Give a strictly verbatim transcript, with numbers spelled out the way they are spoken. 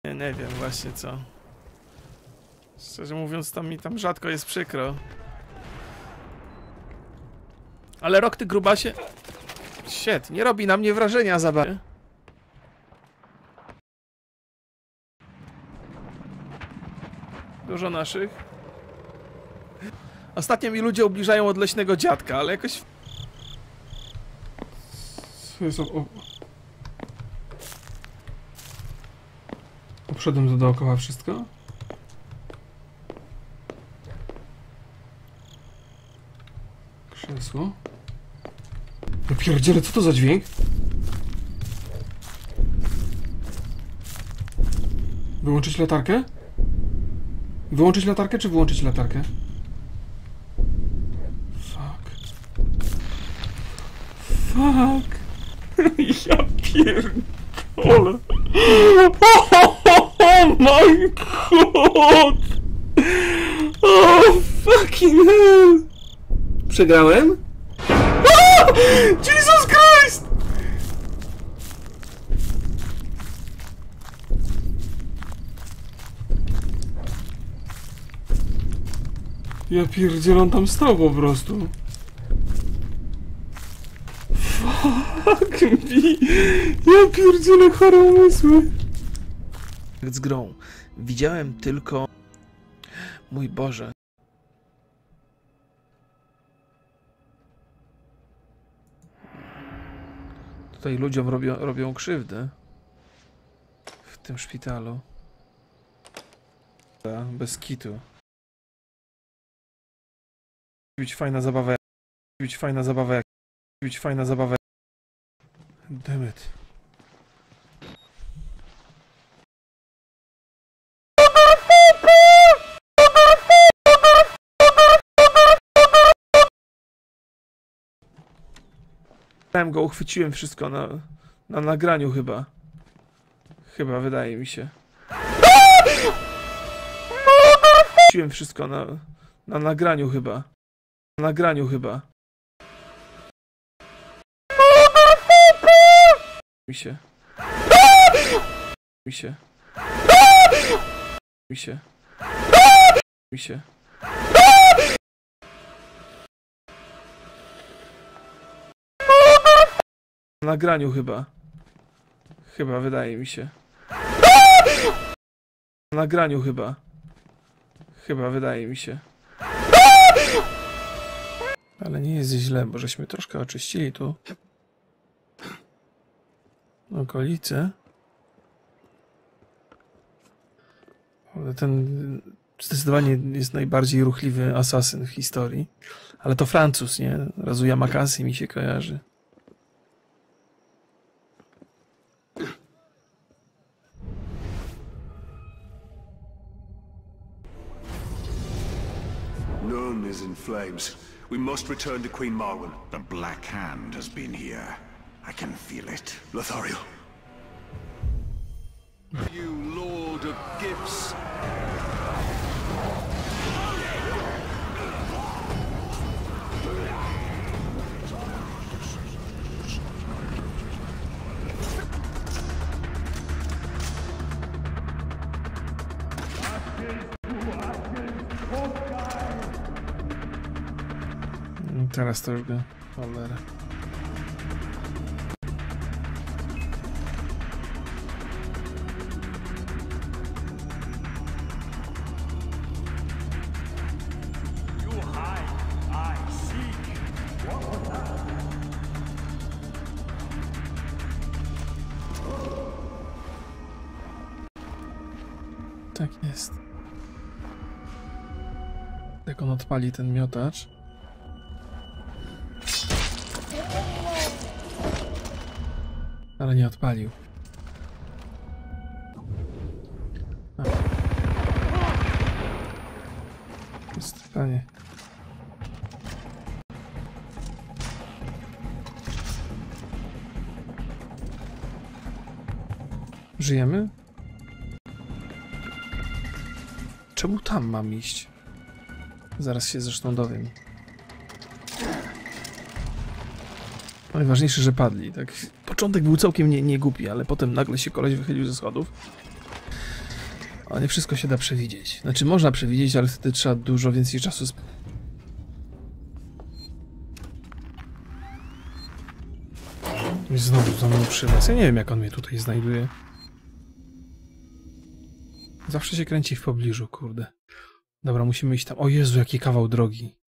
Nie, nie wiem właśnie co. Szczerze mówiąc, tam mi tam rzadko jest przykro. Ale rok ty grubasie... Shit, nie robi na mnie wrażenia zabawy. Dużo naszych. Ostatnio mi ludzie ubliżają od leśnego dziadka, ale jakoś... Co jest o... o... Obszedłem to dookoła wszystko. Krzesło. Ja pierdzielę, co to za dźwięk? Wyłączyć latarkę? Wyłączyć latarkę, czy wyłączyć latarkę? Fuck. Fuck. Ja pierdolę. Oh my god. Oh fucking hell. Przegrałem? Jesus Christ! Ja pierdzielę, on tam stał po prostu. Fuck me. Ja pierdzielę, chore umysły. Z grą. Widziałem tylko... Mój Boże. Tutaj ludziom robią, robią krzywdę. W tym szpitalu. Bez kitu. Być fajna zabawa. Być fajna zabawa. Być fajna zabawa. Damn it. Go uchwyciłem wszystko na, na nagraniu chyba. Chyba, wydaje mi się. Uchwyciłem wszystko na, na nagraniu chyba. Na nagraniu chyba. Mi się. Mi się. Mi się. Mi się. Na nagraniu chyba. Chyba, wydaje mi się. Na nagraniu chyba. Chyba, wydaje mi się. Ale nie jest źle, bo żeśmy troszkę oczyścili tu okolice. Ale ten zdecydowanie jest najbardziej ruchliwy asasyn w historii. Ale to Francuz, nie? Razu Yamakasi mi się kojarzy. None is in flames. We must return to Queen Marwen. The Black Hand has been here. I can feel it. Lothario. You Lord of Gifts. Teraz to już go. Cholera. Tak jest. Jak on odpali ten miotacz. Ale nie odpalił. A. Jest pytanie. Żyjemy? Czemu tam mam iść? Zaraz się zresztą dowiem. Najważniejsze, że padli. Tak. Początek był całkiem nie, nie głupi, ale potem nagle się koleś wychylił ze schodów. A nie wszystko się da przewidzieć. Znaczy można przewidzieć, ale wtedy trzeba dużo więcej czasu sp... I znowu za mną przy nas. Ja nie wiem, jak on mnie tutaj znajduje. Zawsze się kręci w pobliżu, kurde. Dobra, musimy iść tam. O Jezu, jaki kawał drogi.